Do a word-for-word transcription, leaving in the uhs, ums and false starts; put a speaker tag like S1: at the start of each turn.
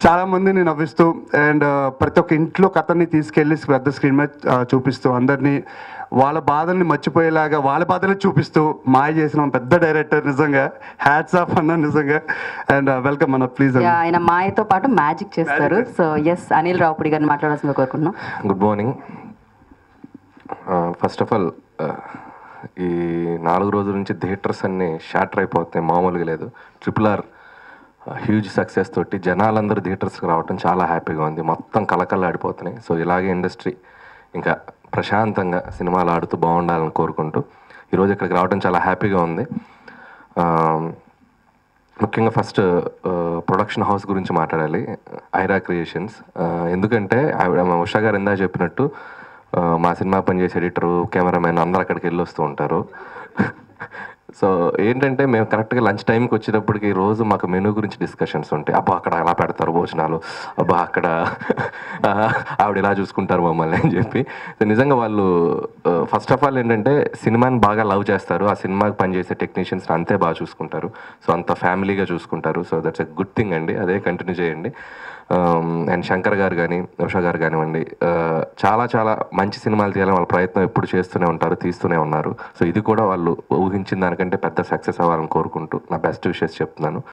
S1: చాలామందిని నవ్విస్తూ అండ్ ప్రతి ఒక్క ఇంట్లో కథని తీసుకెళ్ళి పెద్ద స్క్రీన్ మీద చూపిస్తూ అందరినీ వాళ్ళ బాధల్ని మర్చిపోయేలాగా వాళ్ళ బాధలు చూపిస్తూ మాయ చేసిన పెద్ద డైరెక్టర్, నిజంగా హ్యాట్స్ ఆఫ్ అన్న నిజంగా. అండ్ వెల్కమ్ అన్న, ప్లీజ్.
S2: ఆయన మాయతో పాటు మ్యాజిక్ చేస్తారు. సో ఎస్, అనిల్ రావుపుడి గారిని మాట్లాడాల్సిందిగా కోరుకున్నాం.
S3: Good morning. First of all ఈ నాలుగు రోజుల నుంచి థియేటర్స్ అన్నీ షాటర్ అయిపోతున్నాయి, మామూలుగా లేదు. ట్రిపుల్ ఆర్ హ్యూజ్ సక్సెస్ తోటి జనాలందరూ థియేటర్స్కి రావటం చాలా హ్యాపీగా ఉంది. మొత్తం కలకల్లాడిపోతున్నాయి. సో ఇలాగే ఇండస్ట్రీ ఇంకా ప్రశాంతంగా సినిమాలు ఆడుతూ బాగుండాలని కోరుకుంటూ ఈరోజు ఇక్కడికి రావడం చాలా హ్యాపీగా ఉంది. ముఖ్యంగా ఫస్ట్ ప్రొడక్షన్ హౌస్ గురించి మాట్లాడాలి, ఐరా క్రియేషన్స్. ఎందుకంటే ఆవిడ ఉషా గారు ఇందా చెప్పినట్టు మా సినిమా పనిచేసే ఎడిటరు, కెమెరామెన్ అందరూ అక్కడికి వెళ్ళి వస్తూ ఉంటారు. సో ఏంటంటే మేము కరెక్ట్గా లంచ్ టైంకి వచ్చేటప్పటికి రోజు మాకు మెనూ గురించి డిస్కషన్స్ ఉంటాయి. అబ్బా అక్కడ ఎలా పెడతారు భోజనాలు, అబ్బా అక్కడ ఆవిడ ఎలా చూసుకుంటారు మమ్మల్ని అని చెప్పి. సో నిజంగా వాళ్ళు ఫస్ట్ ఆఫ్ ఆల్ ఏంటంటే సినిమాని బాగా లవ్ చేస్తారు, ఆ సినిమాకి పనిచేసే టెక్నీషియన్స్ని అంతే బాగా చూసుకుంటారు. సో అంత ఫ్యామిలీగా చూసుకుంటారు. So that's a good thing అండి, అదే కంటిన్యూ చేయండి. అండ్ శంకర్ గారు కానీ ఉషా గారు కానివ్వండి, చాలా చాలా మంచి సినిమాలు తీయాలని వాళ్ళ ప్రయత్నం ఎప్పుడు చేస్తూనే ఉంటారు, తీస్తూనే ఉన్నారు. సో ఇది కూడా వాళ్ళు ఊహించిన దానికంటే పెద్ద సక్సెస్ అవ్వాలని కోరుకుంటూ నా బెస్ట్ విషెస్ చెప్తున్నాను.